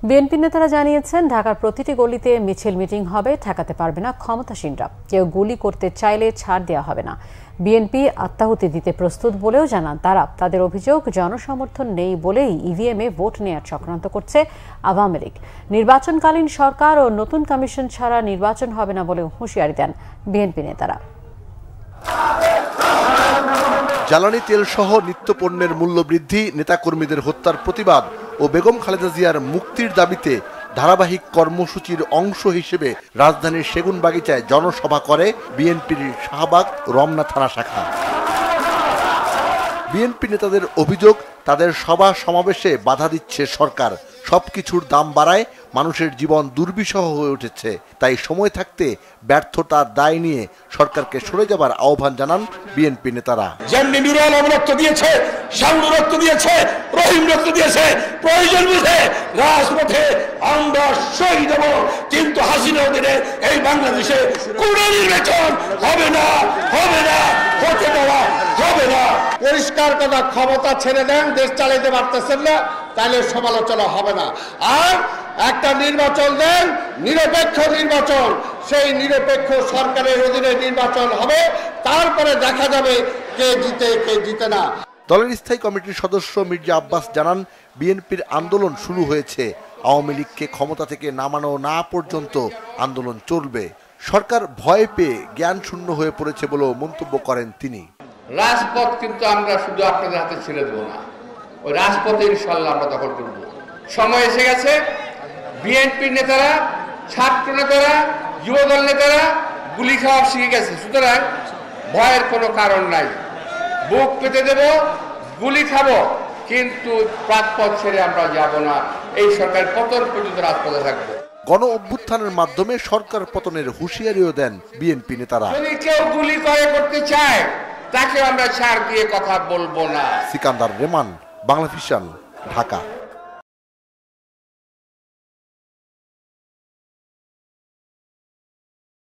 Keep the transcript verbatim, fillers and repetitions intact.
BNP নেতারা জানিয়েছেন, ঢাকার প্রতিটি গলিতে মিছিল মিটিং হবে, ঠেকাতে পারবে না ক্ষমতাসীনরা। কেউ গুলি করতে চাইলে ছাড় দেওয়া হবে না। বিএনপি আত্মাহুতি দিতে প্রস্তুত বলেও জানান তারা। তাদের অভিযোগ, জনসমর্থন নেই বলেই ইভিএমে ভোট নেয়ার চক্রান্ত করছে আওয়ামী লীগ। নির্বাচনকালীন সরকার ও নতুন কমিশন ছাড়া নির্বাচন হবে না বলে হুঁশিয়ারি দেন বিএনপি নেতারা। জ্বালানি তেল সহ নিত্যপণ্যের মূল্য বৃদ্ধি, নেতাকর্মীদের হত্যার প্রতিবাদ ও বেগম খালেদা জিয়ার মুক্তির দাবিতে ধারাবাহিক কর্মসূচির অংশ হিসেবে রাজধানীর সেগুনবাগিচায় জনসভা করে বিএনপির শাহবাগ রমনা থানা শাখা। বিএনপি নেতাদের অভিযোগ, তাদের সভা সমাবেশে বাধা দিচ্ছে সরকার। সবকিছুর দাম বাড়ায়, মানুষের জীবন দুর্বিষহ হয়ে উঠেছে। তাই সময় থাকতে ব্যর্থতার দায় নিয়ে সরকারকে সরে যাবার আহ্বান জানান বিএনপি নেতারা। যেমনি নুরুল আলম রক্ত দিয়েছে, শামনু রক্ত দিয়েছে, রহিম রক্ত দিয়েছে, প্রয়োজন বুঝে রাজপথে আমরা শহীদ হব, কিন্তু হাসিনা দিনে এই বাংলাদেশে কোন নির্বাচন হবে না, হবে না, হতে দেওয়া হবে না। পরিষ্কার কথা, ক্ষমতা ছেড়ে দেন, দেশ চালাইতে পারতেছেন না, তাহলে সমালোচনা হবে না। আর একটা নির্বাচন দেন, নিরপেক্ষ নির্বাচন, সেই নিরপেক্ষ সরকারের অধীনে নির্বাচন হবে, তারপরে দেখা যাবে কে জিতে কে জিতে না। দলের স্থায়ী কমিটির সদস্য মির্জা আব্বাস জানান, বিএনপির আন্দোলন শুরু হয়েছে। আওয়ামী লীগকে ক্ষমতা থেকে নামানো না পর্যন্ত আন্দোলন চলবে। সরকার ভয় পেয়ে জ্ঞান শূন্য হয়ে পড়েছে বলেও মন্তব্য করেন তিনি। রাজপথ কিন্তু আমরা শুধু আপনাদের হাতে ছেড়ে দেবো না, ওই রাজপথে ইনশাল্লাহ আমরা দখল করব। সময় এসে গেছে, বিএনপি নেতারা, ছাত্র নেতারা, যুবদল নেতারা গুলি খাওয়া শিখে গেছে। সুতরাং ভয়ের কোনো কারণ নাই। বুক পেতে দেব, গুলি খাবো, কিন্তু রাজপথ ছেড়ে আমরা যাব না। এই সরকার পতন পর্যন্ত রাজপথে থাকবো। গণ অভ্যুত্থানের মাধ্যমে সরকার পতনের হুঁশিয়ারিও দেন বিএনপি নেতারা। যদি কেউ গুলি করে করতে চায়, তাকে আমরা ছাড় দিয়ে কথা বলবো না। সিকান্দার রেমান, বাংলা ভিশন, ঢাকা।